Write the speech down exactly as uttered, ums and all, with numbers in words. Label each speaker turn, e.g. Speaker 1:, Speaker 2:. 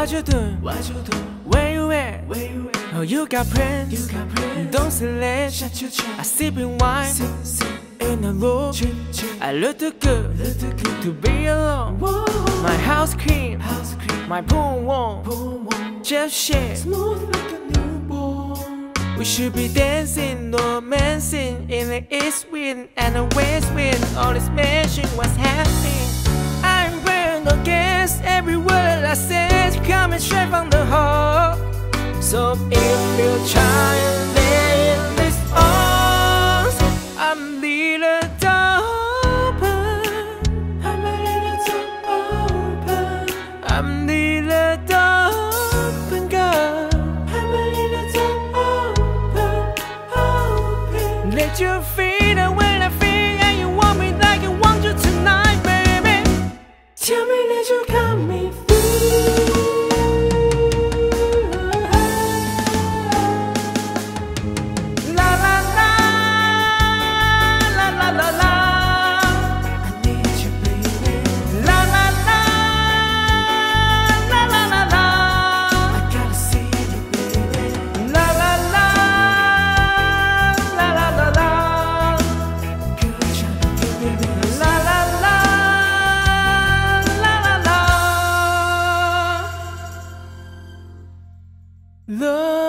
Speaker 1: What you doing? What you doing? Where you at? Where you at? Oh, you got friends? You got friends? Don't select. Shut your trap. I sipping wine. Sip, sip. In a room. Chip, chip. I look too good. Look too good to be alone. Whoa. My house clean. House clean. My pool warm. Pool warm. Just shit. Smooth like a newborn. We should be dancing, romancing in the east wind and the west wind. All this magic was happening. I'm wearing against every word I said, coming straight from the heart. So if you try and lay this arms, I'm little open. I'm a little open. I'm little open, girl. I'm a little open, open. Let you feel the way I feel, and you want me like I want you tonight, baby. Tell me that you got me through. La la la, la la la la. I need you, baby. La la la, la la la la. I gotta see you, baby. La la la, la la la la. Girl, tryna give me this. La la la. Love